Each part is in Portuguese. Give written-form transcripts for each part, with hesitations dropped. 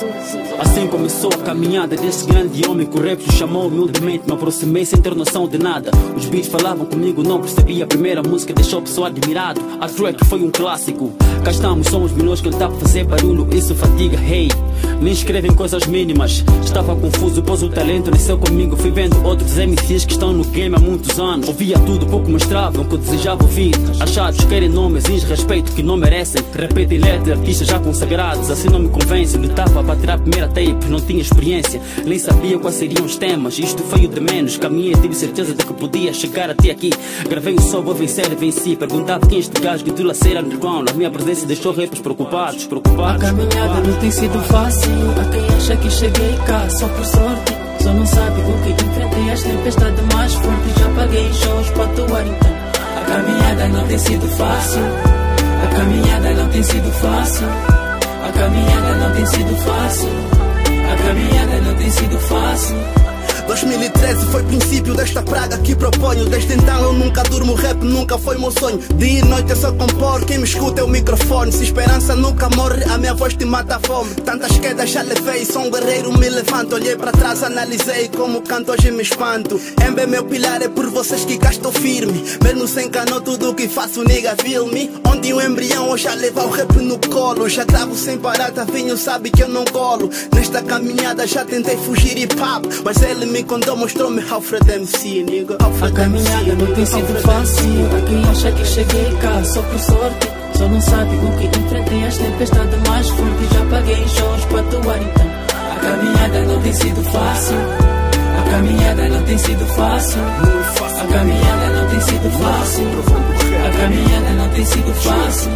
Assim começou a caminhada deste grande homem que o rap chamou humildemente. Me aproximei sem ter noção de nada. Os beats falavam comigo, não percebi. A primeira música deixou o pessoal admirado. A track foi um clássico. Cá estamos, somos milhões que ele tá para fazer barulho. Isso fatiga, hey. Nem escrevem coisas mínimas. Estava confuso, pois o talento nasceu comigo. Fui vendo outros MCs que estão no game há muitos anos. Ouvia tudo, pouco mostravam o que eu desejava ouvir. Achados querem nomes, respeito que não merecem. Repetem letras, artistas já consagrados. Assim não me convencem. Lutava para tirar a primeira tape, não tinha experiência, nem sabia quais seriam os temas. Isto foi o de menos. Caminhei, tive certeza de que podia chegar até aqui. Gravei o som, vou vencer e venci. Perguntava quem este gajo que tu lá ser underground. A minha presença deixou rappers preocupados. A caminhada não tem sido fácil. Há quem acha que cheguei cá só por sorte. Só não sabe o que enfrentei as tempestades mais fortes. Já paguei shows para atuar então. A caminhada não tem sido fácil. A caminhada não tem sido fácil. A caminhada não tem sido fácil. A caminhada não tem sido fácil. 2013 foi o princípio desta praga que proponho. Desde então eu nunca durmo, rap nunca foi meu sonho. Dia e noite eu só compor, quem me escuta é o microfone. Se esperança nunca morre, a minha voz te mata a fome. Tantas quedas já levei, sou um guerreiro, me levanto. Olhei para trás, analisei como canto, hoje me espanto. MB é meu pilar, é por vocês que cá estou firme. Mesmo sem cano, tudo o que faço, nigga, feel me. Onde um embrião, eu já levo o rap no colo. Já gravo sem parar, tá vinho, sabe que eu não colo. Nesta caminhada já tentei fugir e pop, mas ele me contou, mostrou-me Alfred MC, nigga. A caminhada não tem sido fácil. Há quem acha que cheguei cá só por sorte. Só não sabe o que enfrentei as tempestades mais fortes. Já paguei shows para atuar então. A caminhada não tem sido fácil. A caminhada não tem sido fácil. A caminhada não tem sido fácil. A caminhada não tem sido fácil.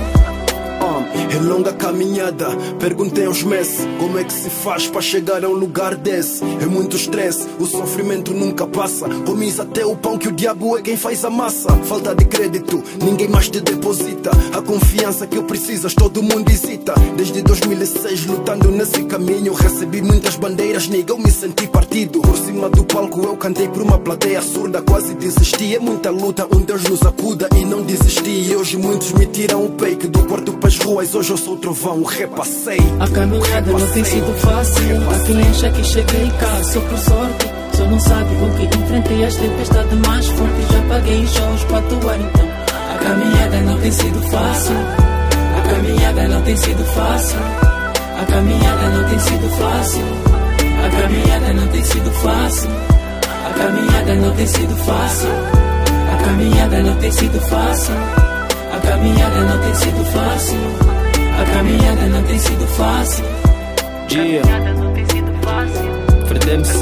É longa caminhada, perguntei aos Messi como é que se faz para chegar a um lugar desse. É muito stress, o sofrimento nunca passa. Comes até o pão que o diabo é quem faz a massa. Falta de crédito, ninguém mais te deposita. A confiança que precisas todo mundo hesita. Desde 2006 lutando nesse caminho. Recebi muitas bandeiras, nigga, eu me senti partido. Por cima do palco eu cantei por uma plateia surda. Quase desisti, é muita luta, um Deus nos acuda. E não desisti, e hoje muitos me tiram o peito. Do quarto para as ruas, hoje eu sou trovão, repassei. A caminhada não tem sido fácil. Há quem acha que cheguei cá só por sorte. Só não sabe o que enfrentei as tempestades mais fortes. Já paguei shows para atuar então. A caminhada não tem sido fácil. A caminhada não tem sido fácil. A caminhada não tem sido fácil. A caminhada não tem sido fácil. A caminhada não tem sido fácil. A caminhada não tem sido fácil. A caminhada não tem sido fácil. A caminhada não tem sido fácil. Dia, não tem sido fácil. Fred MC,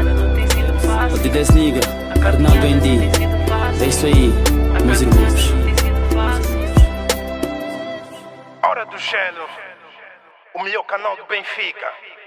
o D10 Nigga, Arnaldo ND. É isso aí, meus irmãos. Hora do Gelo, o melhor canal do Benfica.